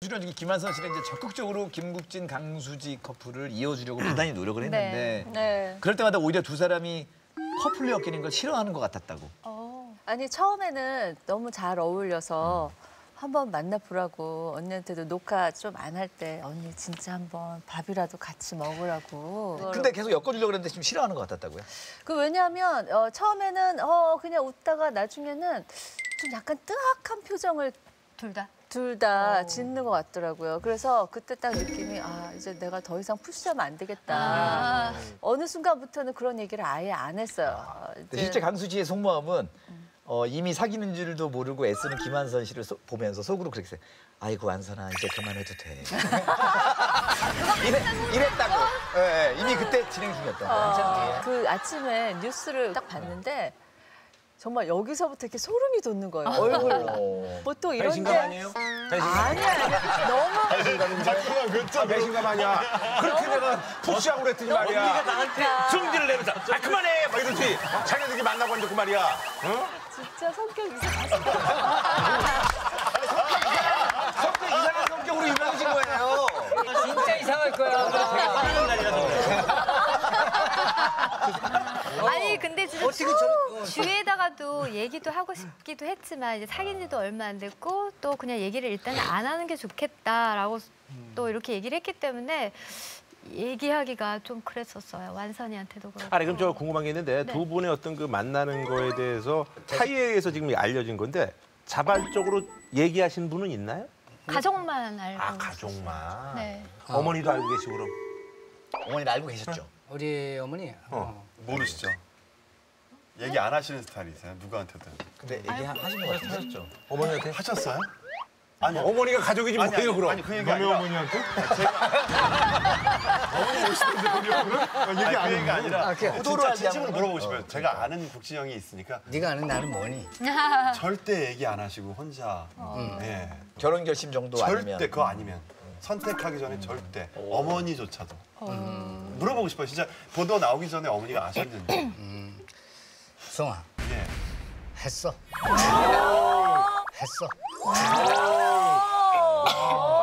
실은 김한선 씨는 이제 적극적으로 김국진, 강수지 커플을 이어주려고 부단히 노력을 했는데 그럴 때마다 오히려 두 사람이 커플로 엮이는 걸 싫어하는 것 같았다고. 아니 처음에는 너무 잘 어울려서 한번 만나보라고 언니한테도 녹화 좀 안 할 때 언니 진짜 한번 밥이라도 같이 먹으라고. 근데 계속 엮어주려고 그랬는데 지금 싫어하는 것 같았다고요? 왜냐하면 처음에는 그냥 웃다가 나중에는 좀 약간 뜨악한 표정을 둘 다 짓는 것 같더라고요. 그래서 그때 딱 느낌이 이제 내가 더 이상 푸시하면 안 되겠다. 어느 순간부터는 그런 얘기를 아예 안 했어요. 실제 강수지의 속마음은 이미 사귀는 줄도 모르고 애쓰는 김한선 씨를 보면서 속으로 그렇게 했어요. 아이고 한선아 이제 그만해도 돼. 이랬다고. 네, 이미 그때 진행 중이었다. 그 아침에 뉴스를 딱 봤는데 정말 여기서부터 이렇게 소름이 돋는 거예요. 얼굴로. 보통 이런 게 배신감 아니에요? 아니야. 너무 배신감인데? 그렇죠. 배신감 아니야. 그렇게 내가 푸시하고 그랬더니 말이야. 언니가 나한테 승질을 내면서 그만해! 막 이러지. 자네들이 만나고 앉아 그 말이야. 응? 진짜 성격 이상하시다. 성격 이상한 성격으로 유명해진 거예요. 진짜 이상할 거야. 제가 화나는 날이라서 그래. 아니 근데 진짜 주위에다가도 얘기도 하고 싶기도 했지만 이제 사귄 지도 얼마 안 됐고 또 그냥 얘기를 일단 안 하는 게 좋겠다라고 또 이렇게 얘기를 했기 때문에 얘기하기가 좀 그랬었어요. 완선이한테도 그렇고. 아니 그럼 저 궁금한 게 있는데 두 분의 어떤 그 만나는 거에 대해서 차이에 의해서 지금 알려진 건데 자발적으로 얘기하신 분은 있나요? 가족만 알고. 가족만. 네. 어머니도 알고 계시고 그럼. 어머니는 알고 계셨죠? 우리 어머니. 모르시죠? 얘기 안 하시는 스타일이세요? 누구한테든. 근데 얘기하신 것 같아요. 어머니한테? 하셨어요? 아니요. 어머니가 가족이지 뭐예요 그럼? 아니 그 얘기 아니라. 어머니한테? 어머니 오시는데 우리 어머니? 얘기 안 얘기가 아니라 호도로 진짜 하지 진심으로 않는 물어보고 싶어요. 제가 아는 국진 형이 있으니까 네가 아는 나는 뭐니? 절대 얘기 안 하시고 혼자. 예. 결혼 결심 정도 절대 아니면. 그거 아니면 선택하기 전에 절대 어머니조차도 물어보고 싶어요. 진짜 보도 나오기 전에 어머니가 아셨는데. 수홍아. 예. 했어. 했어.